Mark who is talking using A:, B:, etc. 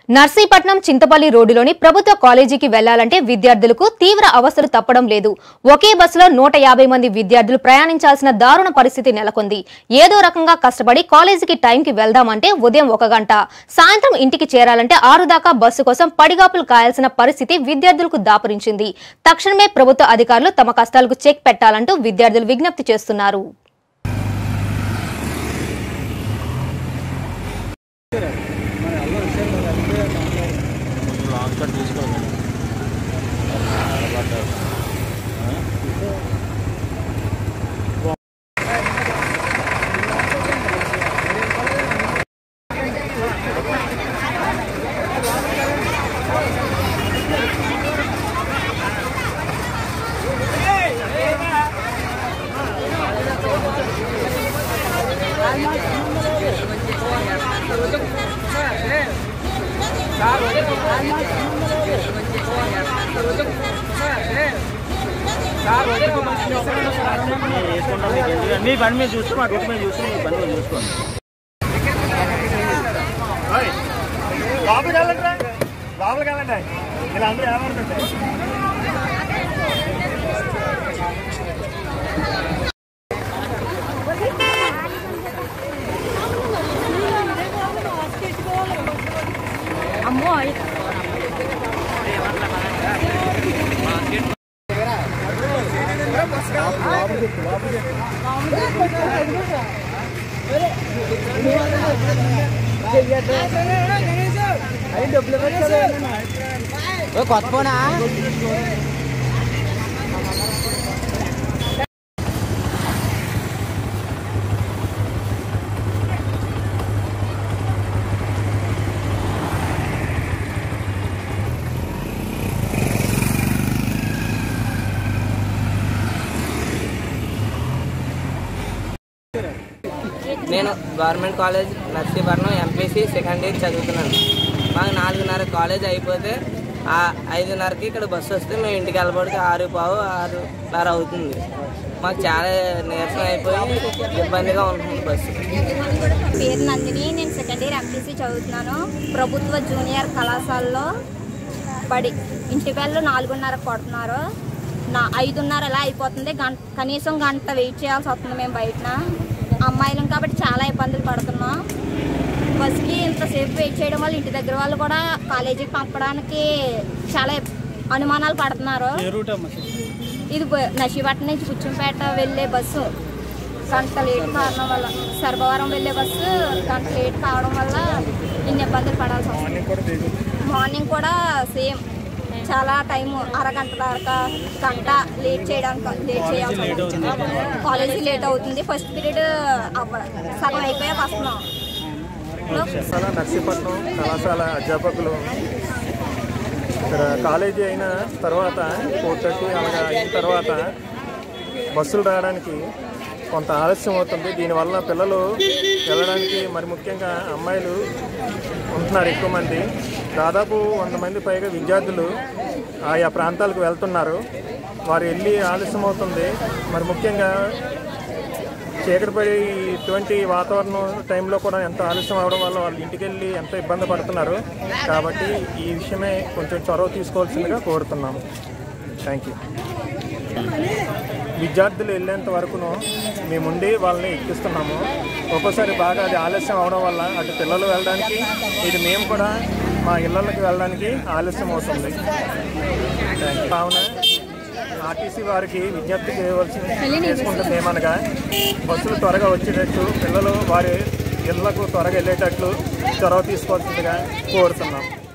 A: నర్సీపట్నం చింతపల్లి రోడ్డులోని ప్రభుత్వ కాలేజీకి వెళ్లాలంటే విద్యార్థులకు తీవ్ర అవస్థలు తప్పడం లేదు. ఒకే బస్సులో 150 మంది విద్యార్థులు ప్రయాణించాల్సిన దారుణ పరిస్థితి నెలకొంది. ఏదో రకంగా కష్టపడి కాలేజీకి టైంకి వెళ్దామంటే ఉదయం 1 గంట, సాయంత్రం ఇంటికి చేరాలంటే 6 దాకా బస్సు కోసం పడిగాపులు కాయాల్సిన పరిస్థితి విద్యార్థులకు దాపురించింది. తక్షణమే ప్రభుత్వ అధికారులు తమ కష్టాలకు చెక్ పెట్టాలంటూ విద్యార్థులు విజ్ఞప్తి చేస్తున్నారు.
B: మీ బండి మీద చూస్తూ మా రూట్ మీద చూస్తూ మీ బండి మీద చూసుకోండి. లోపలికి వెళ్ళండి ఇలా అందరూ ఏమనుకుంటారు.
A: అమ్మో
C: కొత్త ఫోనా నేను government college Narsipatnam MPC second year చదువుతున్నాను. మాకు 4:30 కాలేజ్ అయిపోతే 5:30కి ఇక్కడ బస్సు వస్తే మేము ఇంటికి వెళ్ళబడితే 6:15, 6:30 అవుతుంది. మాకు చాలా నీరసం అయిపోయి ఇబ్బందిగా ఉంటుంది బస్సు.
D: పేరు నందిని, నేను సెకండ్ ఇయర్ ఎంపీసీ చదువుతున్నాను. ప్రభుత్వ జూనియర్ కళాశాలలో ఇంటికి వెళ్ళి 4:30 కొడుతున్నారు. 5:30 ఎలా అయిపోతుంది. కనీసం గంట వెయిట్ చేయాల్సి వస్తుంది. మేము బయటన అమ్మాయిలం కాబట్టి చాలా ఇబ్బందులు పడుతున్నాం. బస్కి ఇంతసేపు వెయిట్ చేయడం వల్ల ఇంటి దగ్గర వాళ్ళు కూడా కాలేజీకి పంపడానికి చాలా అనుమానాలు పడుతున్నారు. ఇది నర్సీపట్నం నుంచి పుచ్చంపేట వెళ్ళే బస్సు గంట లేట్ కావడం వల్ల, సర్భవరం వెళ్ళే బస్సు గంట లేట్ కావడం వల్ల ఇన్ని ఇబ్బందులు పడాల్సి వస్తుంది. మార్నింగ్ కూడా సేమ్ చాలా టైము, అరగంట దాకా గంట లేట్ చేయాల్సి వస్తుంది. కాలేజీ లేట్ అవుతుంది. ఫస్ట్ పీరియడ్ సగం అయిపోయాక వస్తున్నాం.
B: నర్సీపట్నం కళాశాల అధ్యాపకులు ఇక్కడ కాలేజీ అయిన తర్వాత 4:30 అలాగా అయిన తర్వాత బస్సులు రావడానికి కొంత ఆలస్యం అవుతుంది. దీనివల్ల పిల్లలు వెళ్ళడానికి, మరి ముఖ్యంగా అమ్మాయిలు ఉంటున్నారు ఎక్కువ మంది. దాదాపు 100 మంది పైగా విద్యార్థులు ఆయా ప్రాంతాలకు వెళ్తున్నారు. వారు వెళ్ళి ఆలస్యం అవుతుంది. మరి ముఖ్యంగా చీకటి పడి ఇటువంటి వాతావరణం టైంలో కూడా ఎంత ఆలస్యం అవడం వల్ల వాళ్ళు ఇంటికి వెళ్ళి ఎంత ఇబ్బంది పడుతున్నారు. కాబట్టి ఈ విషయమే కొంచెం చొరవ తీసుకోవాల్సిందిగా కోరుతున్నాము. Thank you. విద్యార్థులు వెళ్ళేంత వరకును మేముండి వాళ్ళని ఎక్కిస్తున్నాము. ఒక్కోసారి బాగా అది ఆలస్యం అవడం వల్ల అటు పిల్లలు వెళ్ళడానికి, ఇది మేము కూడా మా ఇళ్ళకి వెళ్ళడానికి ఆలస్యం అవుతుంది. కావున ఆర్టీసీ వారికి విజ్ఞప్తి చేసుకుంటుంది ఏమనగా, బస్సులు త్వరగా వచ్చేటట్టు, పిల్లలు వారి ఇళ్లకు త్వరగా వెళ్ళేటట్లు చొరవ తీసుకోవాల్సిందిగా కోరుతున్నాం.